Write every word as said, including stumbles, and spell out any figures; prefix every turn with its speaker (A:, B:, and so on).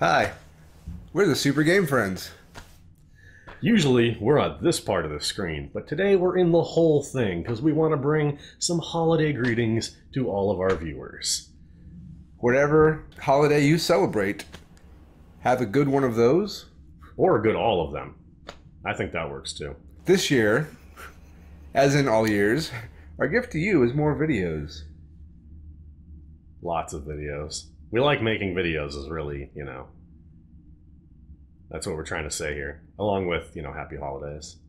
A: Hi, we're the Super Game Friends.
B: Usually we're on this part of the screen, but today we're in the whole thing because we want to bring some holiday greetings to all of our viewers.
A: Whatever holiday you celebrate, have a good one of those.
B: Or a good all of them. I think that works too.
A: This year, as in all years, our gift to you is more videos.
B: Lots of videos. We like making videos is really, you know, that's what we're trying to say here. Along with, you know, happy holidays.